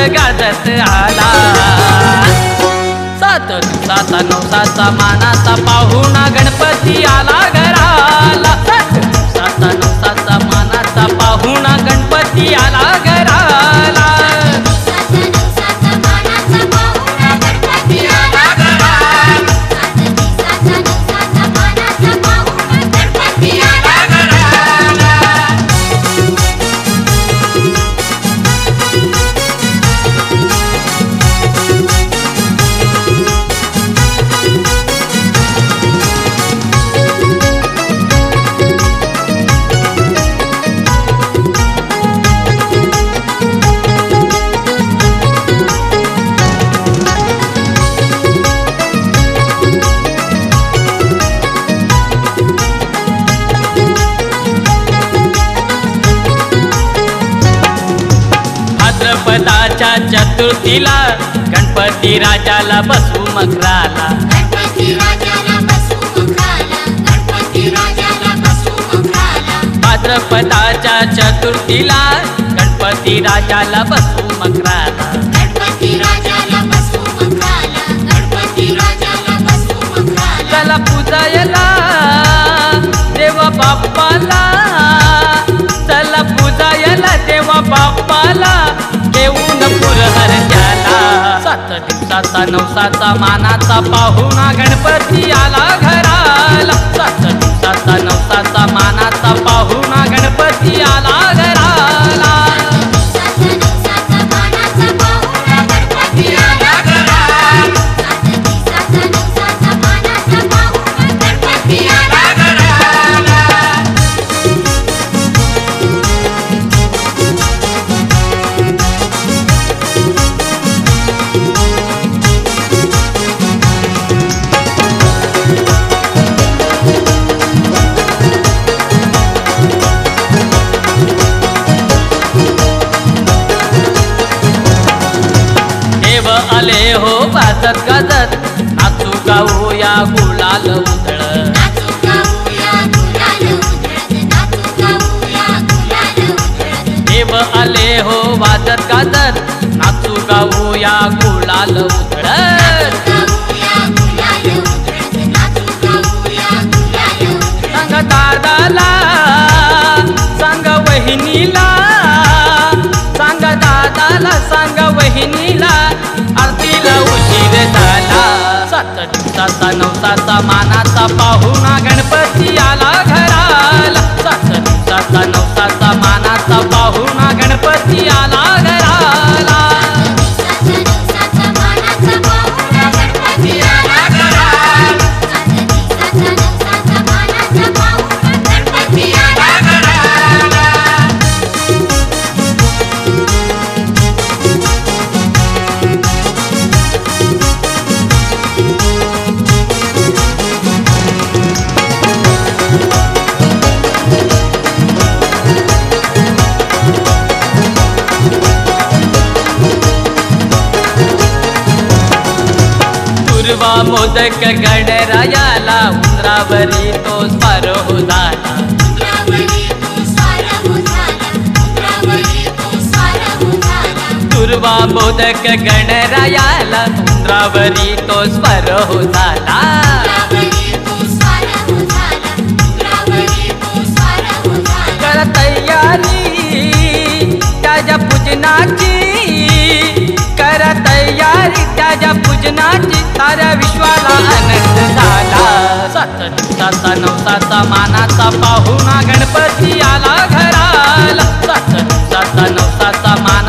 गाजत आला. 7 दिवसाचा 9 मानाचा पाहुणा गणपती आला घराला. 7 दिवसाचा 9 मानाचा पाहुणा गणपती आला घराला. भाद्रपदाच्या चतुर्थीला गणपती राजाला बसू मकराला. भाद्रपदाच्या चतुर्थीला गणपती राजाला बसू मकराला. चला पूजायला देवा बाप्पाला. चला पूजायला देवा बाप्पाला घेऊन पुरहर त्याला. 7 दिवसाचा 9 मानाचा पाहुणा गणपती आला घराला. 7 दिवसाचा 9 मानाचा पाहुणा गणपती आला घराला. आले हो वाजत गाजत नाचू गाऊया गुलाल उधळत. देव आले हो वाजत गाजत नाचू गाऊया गुलाल उधळत. सांग दादाला सांग वहिनीला. सांग दादाला सांग वहिनीला आरतीला उशीर झाला. 7 दिवसाचा 9 मानाचा पाहुणा गणपती आला घराला. 7 दिवसाचा 9 मानाचा पाहुणा गणपती आला घराला. दुर्वा मोदक गणरायाला उंदरावरी तो स्वार हो झाला. दुर्वा मोदक गणरायाला उंदरावरी तो स्वार हो झाला. कर तयारी त्याच्या पूजनाची. कर तयारी त्याच्या पूजनाची. साऱ्या विश्वाला आनंद झाला. 7 दिवसाचा 9 मानाचा पाहुणा गणपती आला घराला. 7 दिवसाचा 9 मानाचा